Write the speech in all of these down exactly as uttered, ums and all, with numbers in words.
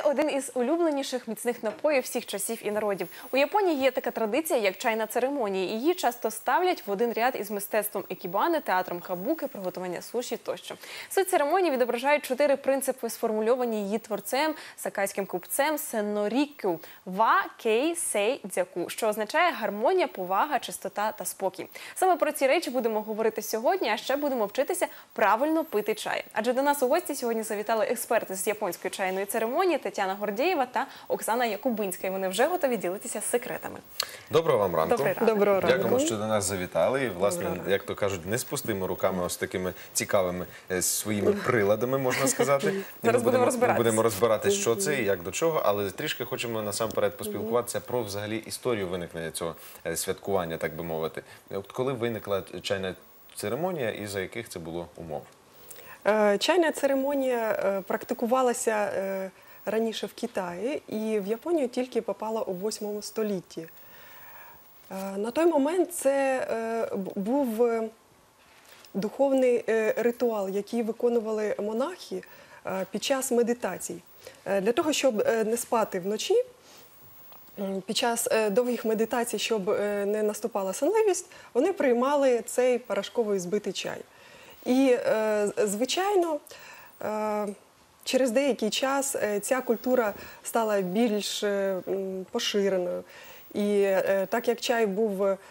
один із улюбленіших міцних напоїв всіх часів і народів. У Японії є така традиція, як чайна церемонія. Її часто ставлять в один ряд із мистецтвом екібане, театром кабуки, приготування суші тощо. Суть церемонії відображають чотири принципи, сформульовані її творцем, сакайським купцем Сеннорікю – ва, кей, сей, дзяку, що означає гармонія, повага, чистота та спокій. Саме про ці речі будемо говорити сьогодні, а ще будемо вчитися правильно пити чай. Адже до нас у гості сьогодні завітали експерти з японської чайної церемонії Тетяна Гордєєва та Оксана Якубинська. І вони вже готові ділитися секретами. Доброго вам ранку. Добрий ранок. Доброго ранку. Дякуємо, що до нас завітали. І, власне, як то кажуть, не з пустими руками, ось такими цікавими е, своїми приладами, можна сказати. І Зараз ми будемо розбиратися. Ми будемо розбиратися, що це і як до чого, але трішки хочемо насамперед поспілкуватися про взагалі історію виникнення цього е, святкування, так би мовити. От коли виникла чайна церемонія і за яких це було умов? Е, Чайна церемонія е, практикувалася е, раніше в Китаї і в Японію тільки попала у восьмому столітті. Е, На той момент це е, б- був е, духовний е, ритуал, який виконували монахи е, під час медитацій. Е, Для того, щоб е, не спати вночі, м, під час е, довгих медитацій, щоб е, не наступала сонливість, вони приймали цей порошковий збитий чай. І, е, звичайно, е, через деякий час е, ця культура стала більш е, м, поширеною. І е, так як чай був е,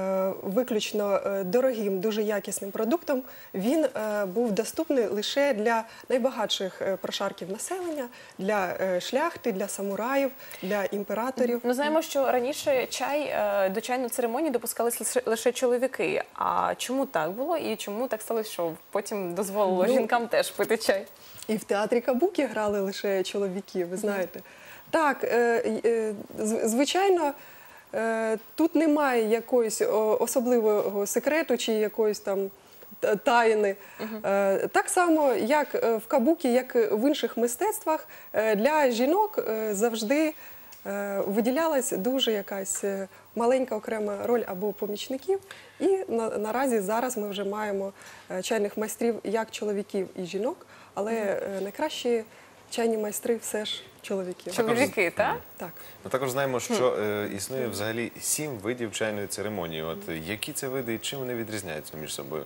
виключно е, дорогим, дуже якісним продуктом, він е, був доступний лише для найбагатших е, прошарків населення, для е, шляхти, для самураїв, для імператорів. Ми знаємо, що раніше чай е, до чайної церемонії допускались лише, лише чоловіки. А чому так було і чому так сталося, що потім дозволило Ну, жінкам теж пити чай? І в театрі кабуки грали лише чоловіки, ви знаєте. Так, е, е, з- звичайно, е, тут немає якогось о, особливого секрету чи якоїсь там та- таїни. Е, Так само, як е, в кабукі, як і в інших мистецтвах, е, для жінок е, завжди е, виділялась дуже якась е, маленька окрема роль або помічників. І на, наразі зараз ми вже маємо е, чайних майстрів як чоловіків і жінок, але е, найкращі чайні майстри все ж чоловіки. Чоловіки, так? Так. Ми також знаємо, що е, існує взагалі сім видів чайної церемонії. От е, які це види і чим вони відрізняються між собою?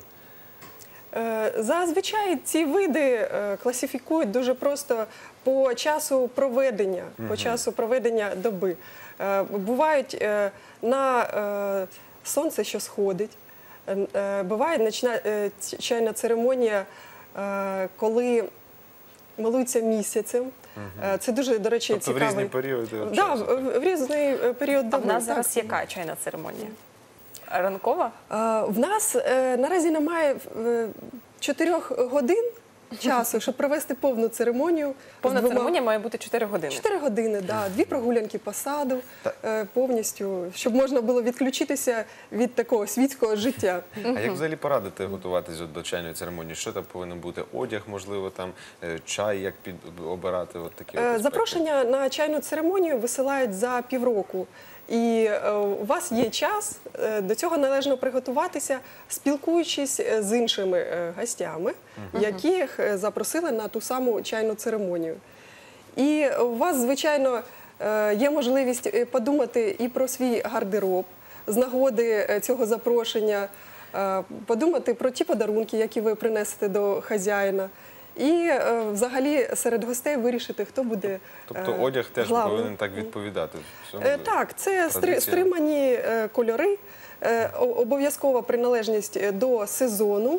Е, Зазвичай ці види е, класифікують дуже просто по часу проведення, по часу проведення доби. Е, Бувають е, на е, сонце, що сходить, Е, е, буває ночна е, ц- чайна церемонія, е, коли милуються місяцем. Е, Це дуже, до речі, Тобто в цікавий. різні періоди от Да, часу, так? в в різний е, період А доби. в нас так. зараз яка чайна церемонія? Ранкова? Е, В нас е, наразі немає е, чотирьох годин часу, щоб провести повну церемонію. Повна з двома- церемонія має бути чотири години. Чотири години, да. Дві прогулянки по саду, Та- е, повністю, щоб можна було відключитися від такого світського життя. А як взагалі порадити готуватись от до чайної церемонії? Що там повинен бути? Одяг, можливо, там е, чай, як під обирати? От такі от Е, аспекти? Запрошення на чайну церемонію висилають за півроку. І е, у вас є час е, до цього належно приготуватися, спілкуючись е, з іншими е, гостями, яких е, запросили на ту саму чайну церемонію. І у вас, звичайно, е, є можливість е, подумати і про свій гардероб з нагоди е, цього запрошення, е, подумати про ті подарунки, які ви принесете до хазяїна. І е, взагалі серед гостей вирішити, хто буде Тобто е, одяг теж главним. повинен так відповідати всьому? Е, Так, це стри- Традиція. стримані е, кольори, е, о- обов'язкова приналежність е, до сезону.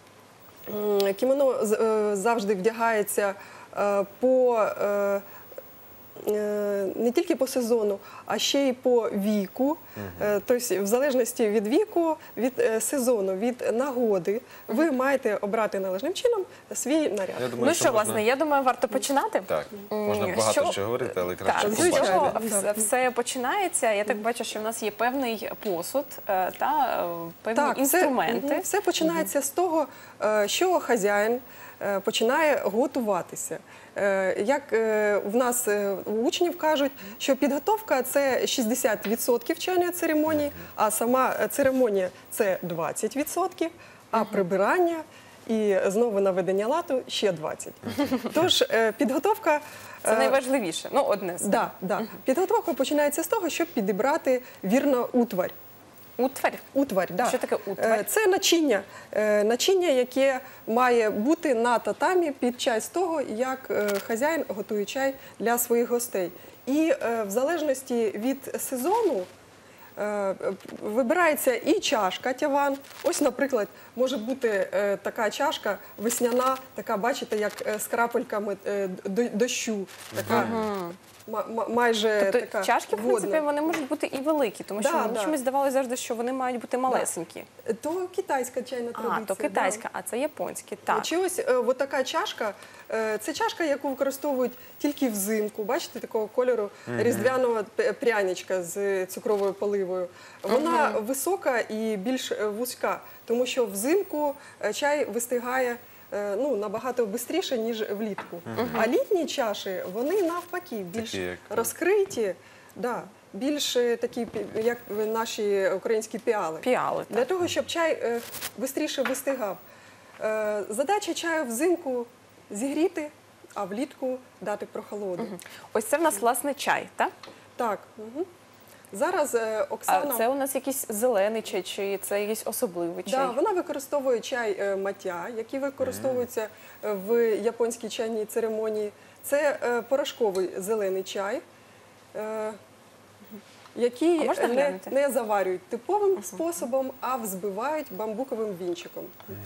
М, Кімоно з- е, завжди вдягається е, по е, е, не тільки по сезону, а ще й по віку. Е, Тобто, в залежності від віку, від е, сезону, від нагоди, ви маєте обрати належним чином свій наряд. Я думаю, Ну що що, можна- власне, я думаю, варто починати. Так, можна М, багато що- що говорити, але краще Так, з звичайно. побачити. чого побачити. все, все починається? Я так бачу, що в нас є певний посуд е, та е, певні все- інструменти. мгм, все починається з того, е, що хазяїн е, починає готуватися. Е, Як е, в нас е, у учнів кажуть, що підготовка – це шістдесят відсотків чайної церемонії, а сама е, церемонія – це двадцять відсотків, а прибирання і знову наведення ладу ще двадцять. Тож е, підготовка... Це е, найважливіше. Ну, одне з Да, да. Підготовка починається з того, щоб підібрати вірно утварь. утварь. Утварь, да. Що таке утварь? Е, Це начиння, е, начиння, яке має бути на татамі під час того, як е, хазяїн готує чай для своїх гостей. І е, в залежності від сезону е, вибирається і чашка тяван. Ось, наприклад, може бути е, така чашка весняна, така, бачите, як е, з крапельками е, до- дощу, така ма- ма- майже Тобто така чашки, в водна. принципі, вони можуть бути і великі, тому що Да, мені да. чомусь здавалося завжди, що вони мають бути малесенькі. То китайська чайна традиція. А, то китайська, а це японські. Так. Чи ось е, от така чашка, е, це чашка, яку використовують тільки взимку. Бачите, такого кольору різдвяного п- пряничка з цукровою поливою. Вона висока і більш е, вузька, тому що взимку е, чай вистигає е, ну, набагато швидше, ніж влітку. А літні чаші, вони навпаки, більш Такі, як- розкриті, да, більш е, такі, пі- як наші українські піали. Піали, Для так. того, щоб чай швидше вистигав. Е, Задача чаю взимку зігріти, а влітку дати прохолоду. Ось це в нас, власне, чай, так? Так. Угу. Зараз е, А Оксана, це у нас якийсь зелений чай, чи це якийсь особливий чай? да, вона використовує чай е, маття, який використовується е, в японській чайній церемонії. Це е, порошковий зелений чай, е, який А можна не, глянути? не заварюють типовим способом, а взбивають бамбуковим вінчиком.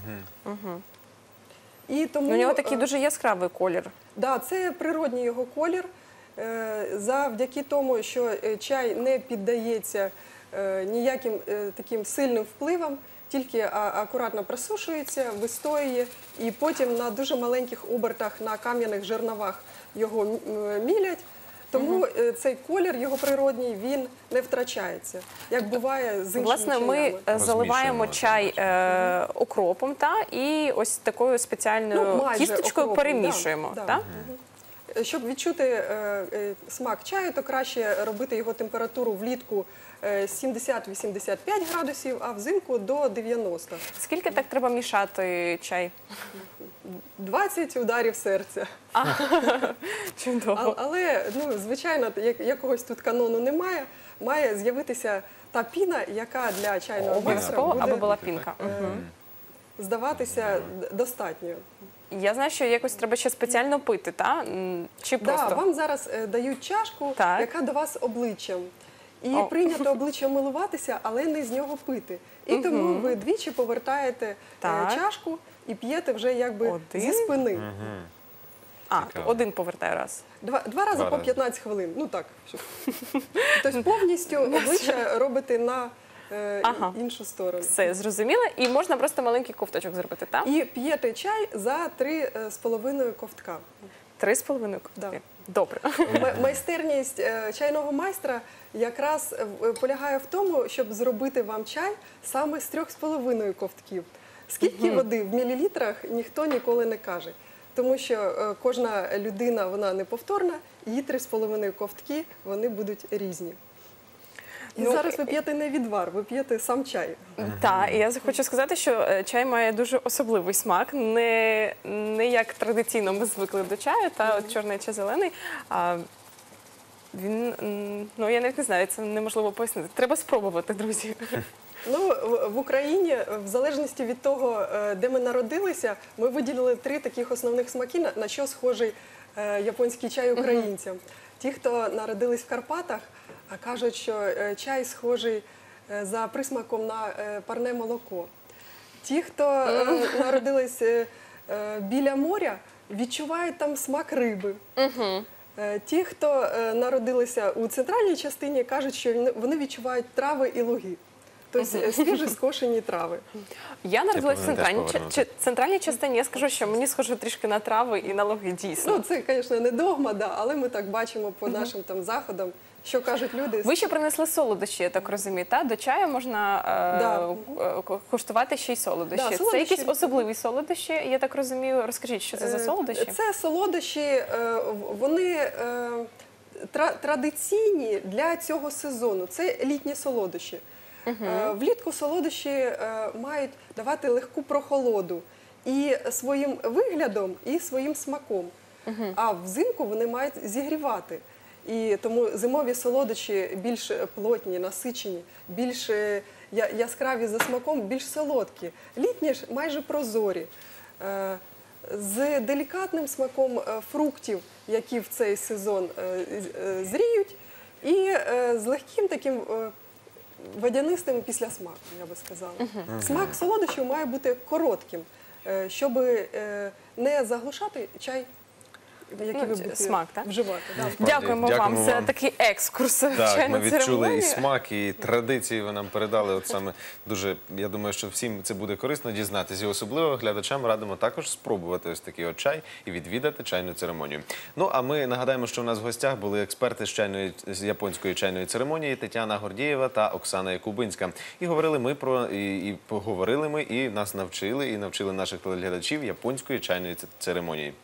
І тому, Ну, у нього такий е, дуже яскравий колір. Да, це природній його колір. Е, Завдяки тому, що е, чай не піддається е, ніяким е, таким сильним впливам, тільки а- акуратно просушується, вистоює, і потім на дуже маленьких обертах на кам'яних жерновах його м- м- мілять. Тому е, цей колір його природній, він не втрачається, як буває з іншими Власне, ми чаями. е, заливаємо Розмішуємо, чай е, окропом, та, і ось такою спеціальною Ну, майже кісточкою окропом, перемішуємо. да, да. та? Мгм. Щоб відчути е, е, смак чаю, то краще робити його температуру влітку е, сімдесят-вісімдесят п'ять градусів, а взимку до дев'яноста. Скільки так треба мішати чай? двадцять ударів серця. Чудово. А- Але, ну, звичайно, як- якогось тут канону немає. Має з'явитися та піна, яка для чайного майстра Обов'язково, аби буде була пінка. е, здаватися д- достатньою. Я знаю, що якось треба ще спеціально пити, та? М, Чи Да, просто? вам зараз е, дають чашку, Так. яка до вас обличчям. І О. прийнято обличчям милуватися, але не з нього пити. І тому ви двічі повертаєте е, Так. чашку і п'єте вже якби Один. зі спини. А, Цікаво. один повертаю раз. Два, два рази Два по рази. п'ятнадцять хвилин. Ну так. Щоб... Тобто повністю обличчя робите на е, Ага. іншу сторону. Все, зрозуміло. І можна просто маленький ковточок зробити, так? І п'єте чай за три е, з половиною ковтка. Три з половиною ковтки. Да. Добре. М- Майстерність е, чайного майстра якраз е, полягає в тому, щоб зробити вам чай саме з трьох з половиною ковтків. Скільки води в мілілітрах ніхто ніколи не каже. Тому що е, кожна людина вона неповторна, її три з половиною ковтки вони будуть різні. І Ну, зараз ви п'єте не відвар, ви п'єте сам чай. Так, і я хочу сказати, що е, чай має дуже особливий смак, не, не як традиційно ми звикли до чаю, та от чорний чи зелений. А він, м, ну я навіть не знаю, це неможливо пояснити. Треба спробувати, друзі. Ну, в- в Україні, в залежності від того, е, де ми народилися, ми виділили три таких основних смаки, на- на що схожий е, японський чай українцям. Ті, хто народились в Карпатах, а кажуть, що е, чай схожий е, за присмаком на е, парне молоко. Ті, хто е, народились е, е, біля моря, відчувають там смак риби. Е, Ті, хто е, народилися у центральній частині, кажуть, що вони- вони відчувають трави і луги. Тобто е, свіжі скошені трави. Я народилась в повинен теж центральній, ча- повернути. чи- центральній частині, я скажу, що мені схоже трішки на трави і на логи, дійсно. Ну, це, звісно, не догма, да, але ми так бачимо по нашим там заходам, що кажуть люди. Ви ще принесли солодощі, я так розумію, та? До чаю можна е, е, ку- куштувати ще й солодощі. Да, Це солодощі- якісь особливі солодощі, я так розумію. Розкажіть, що це за Е, солодощі? Це солодощі, е, вони е, тра- традиційні для цього сезону. Це літні солодощі. Е, Влітку солодощі е, мають давати легку прохолоду. і своїм виглядом, і своїм смаком. А взимку вони мають зігрівати. І тому зимові солодощі більш плотні, насичені, більш е, я- яскраві за смаком, більш солодкі. Літні ж майже прозорі. Е, З делікатним смаком е, фруктів, які в цей сезон е, з- е, зріють, і е, з легким таким е, водянистим післясмаком, я би сказала. Смак солодощів має бути коротким, е, щоб е, не заглушати чай, який Ну, ви будете смак, так? вживати. Да. Дякуємо, Дякуємо вам за вам. такий екскурс в Так, чайну ми відчули церемонію. і смак, і традиції ви нам передали. От саме дуже, я думаю, що всім це буде корисно дізнатися. І особливо глядачам радимо також спробувати ось такий от чай і відвідати чайну церемонію. Ну, а ми нагадаємо, що у нас в гостях були експерти з, чайної, з японської чайної церемонії Тетяна Гордієва та Оксана Якубинська. І говорили ми про, і, і поговорили ми, і нас навчили, і навчили наших телеглядачів японської чайної ц- церемонії.